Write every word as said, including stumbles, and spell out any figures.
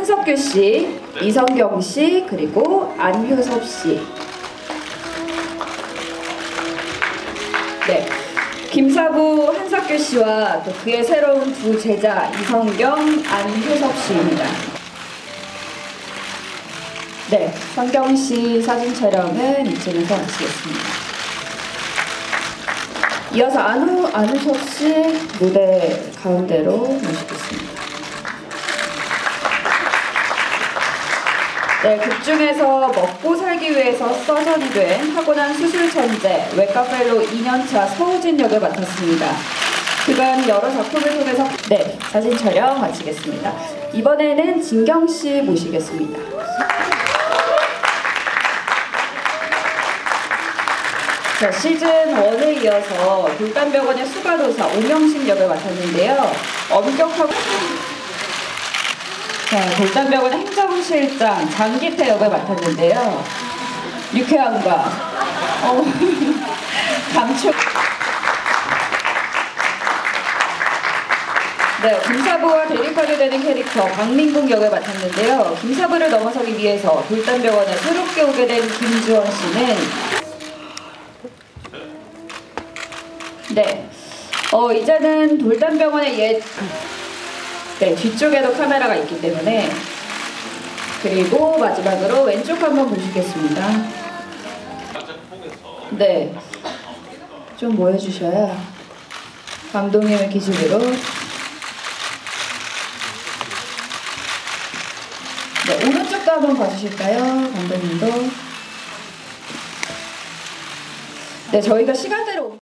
한석규 씨, 이성경 씨, 그리고 안효섭 씨. 네, 김사부 한석규 씨와 또 그의 새로운 두 제자 이성경, 안효섭 씨입니다. 네, 성경 씨 사진 촬영은 이쯤에서 마치겠습니다. 이어서 안우, 안효섭 씨 무대 가운데로 모시겠습니다. 네, 극 중에서 먹고 살기 위해서 써전이 된 타고난 수술 천재, 외과 펠로 이 년차 서우진 역을 맡았습니다. 그간 여러 작품을 통해서 네, 사진 촬영 마치겠습니다. 이번에는 진경 씨 모시겠습니다. 자, 시즌 원에 이어서 돌담병원의 수가도사 오명식 역을 맡았는데요. 엄격하고 자, 돌담병원의 행정실장 장기태 역을 맡았는데요. 유쾌함과 어, 감촉. 네, 김사부와 대립하게 되는 캐릭터 박민국 역을 맡았는데요. 김사부를 넘어서기 위해서 돌담병원에 새롭게 오게 된 김주원 씨는 네, 어, 이제는 돌담병원의 옛 네, 뒤쪽에도 카메라가 있기 때문에. 그리고 마지막으로 왼쪽 한번 보시겠습니다. 네, 좀 뭐 해주셔야 감독님의 기술으로. 네, 오른쪽도 한번 봐주실까요, 감독님도. 네, 저희가 시간대로